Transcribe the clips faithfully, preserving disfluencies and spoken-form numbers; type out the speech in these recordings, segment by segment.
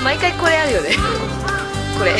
毎回これあるよねこれ。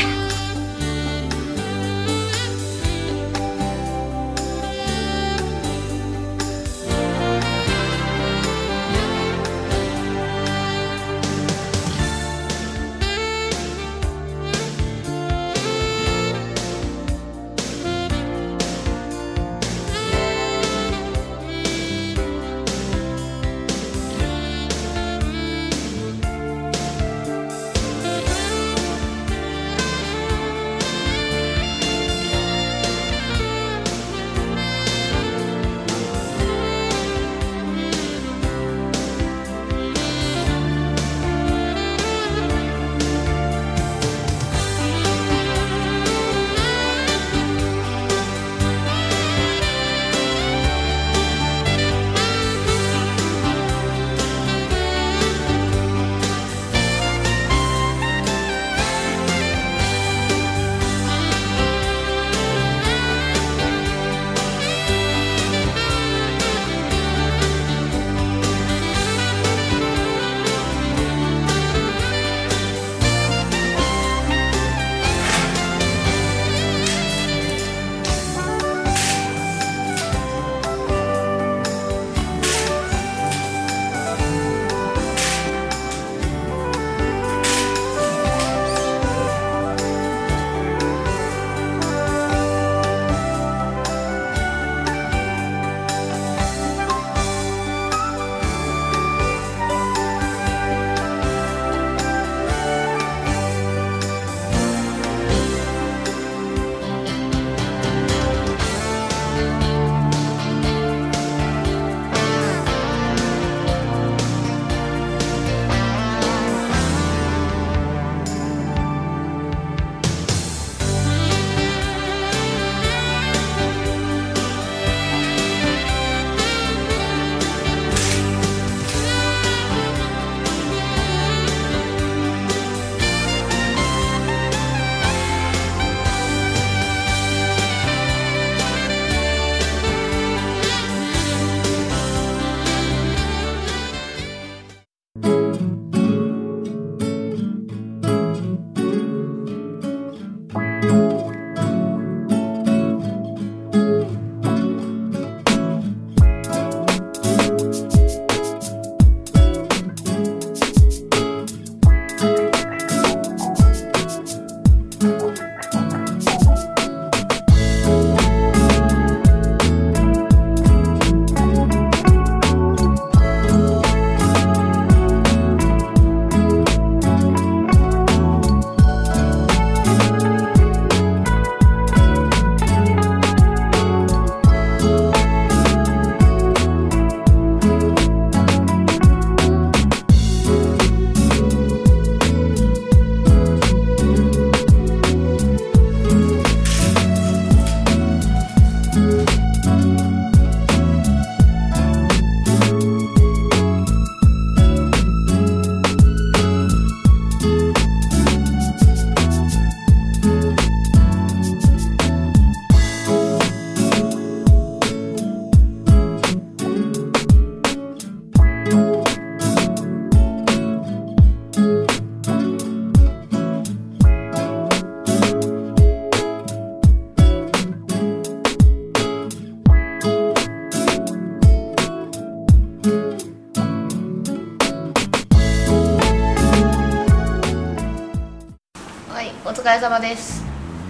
お疲れ様です。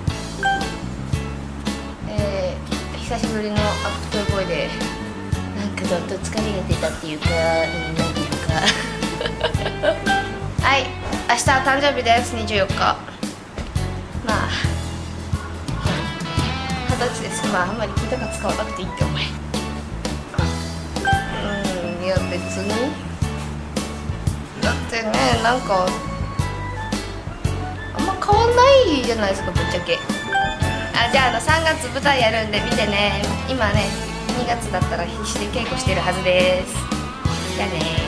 えー、久しぶりのアップトイボーイでなんかどっと疲れが出たっていうか、うん、なんていうかはい、明日誕生日です。にじゅうよっか、まあはたちです。まああんまり聞いたか使わなくていいってお前。うん、いや別にだってね、なんかあんま変わんないじゃないですか、ぶっちゃけ。あ、じゃあ、あのさんがつ舞台やるんで見てね。今ねにがつだったら必死で稽古してるはずです。じゃあねー。